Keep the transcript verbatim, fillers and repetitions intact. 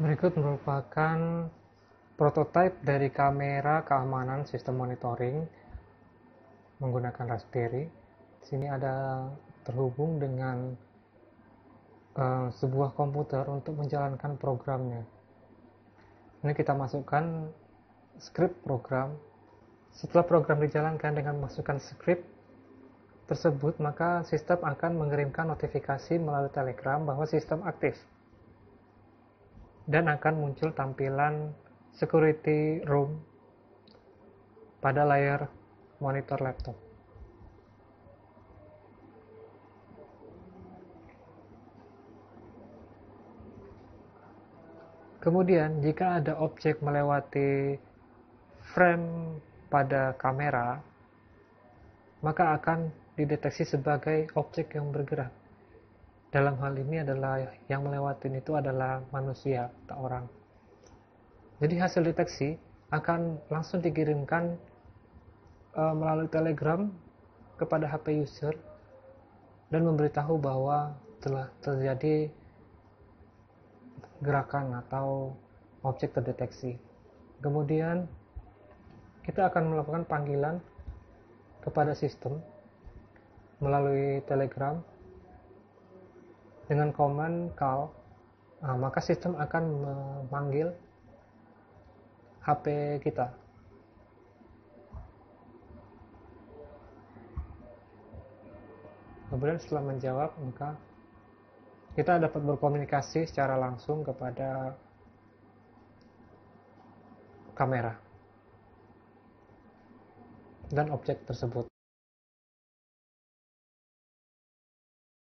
Berikut merupakan prototipe dari kamera keamanan sistem monitoring menggunakan Raspberry. Di sini ada terhubung dengan uh, sebuah komputer untuk menjalankan programnya. Ini kita masukkan script program. Setelah program dijalankan dengan memasukkan script tersebut, maka sistem akan mengirimkan notifikasi melalui Telegram bahwa sistem aktif, dan akan muncul tampilan security room pada layar monitor laptop. Kemudian, jika ada objek melewati frame pada kamera, maka akan dideteksi sebagai objek yang bergerak. Dalam hal ini adalah yang melewati itu adalah manusia atau orang. Jadi hasil deteksi akan langsung dikirimkan uh, melalui Telegram kepada H P user dan memberitahu bahwa telah terjadi gerakan atau objek terdeteksi. Kemudian kita akan melakukan panggilan kepada sistem melalui Telegram dengan command call. Nah, maka sistem akan memanggil H P kita. Kemudian setelah menjawab, maka kita dapat berkomunikasi secara langsung kepada kamera dan objek tersebut.